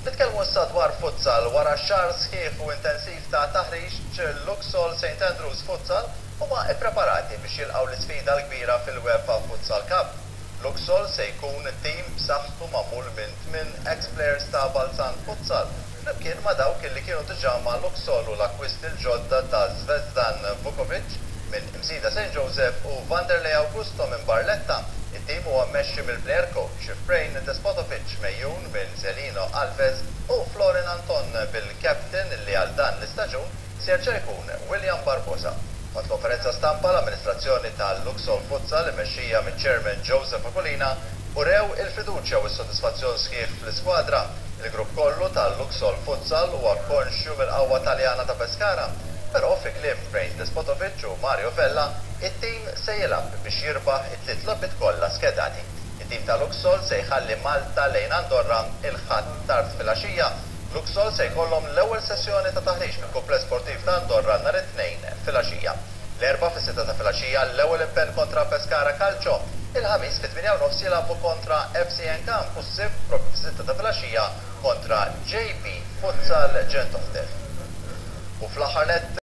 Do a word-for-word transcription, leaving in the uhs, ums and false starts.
Nitkellmu issa dwar futsal wara xahar sħiħ u intensiv ta' taħriġ Luxol Saint Andrews Futsal huma ppreparati biex jilqgħu l-isfida l-kbira fil-UEFA Futsal Cup. Luxol se jkun tim b'saħħtu magħmul minn tmien ex-plejers ta' Balzan Futsal, flimkien ma' dawk illi kienu diġà ma' Luxol u l-akkwisti l-ġodda ta' Zvezdan Vukovic minn Msida Saint Joseph u Vanderlei Augusto minn Barletta. Il-tim huwa mmexxi mill-plejer coach Frejn Despotovic mejjun minn Zelino Alves u Florin Anton bil-captain li għal dan l-istaġun se jerġa' jkun William Barbosa. Mat konferenza stampa l-amministrazzjoni tal-Luxol Futsal immexxija minn chairman Joseph Akolina urew il-fiduċja u s-sodisfazzjon sħiħ fl-iskwadra. Il-grupp kollu tal-Luxol Futsal huwa konxju mill-qawwa Taljana ta' Pescara. Però fi kliem Frejn Despotovic u Mario Vella, it-tim se jilab biex jirbaħ it-tliet logħbiet kollha skedati. Il-tim ta' Luxol se jħalli Malta lejn Andorra il-ħadd tard filgħaxija. Luxol se jkollhom l-ewwel sessjoni ta' taħriġ fil-kumpless sportiv ta' Andorra nhar it-tnejn filgħaxija. L-erba' fis-sitta ta' filgħaxija l-ewwel impenn kontra Pescara Calcio. Il-ħamis fit-tminja u nofs jilagħbu kontra F C N Camp u s-sibt propri fis-sitta ta' filgħaxija kontra J P Futsal Ġentofte. U fl-aħħar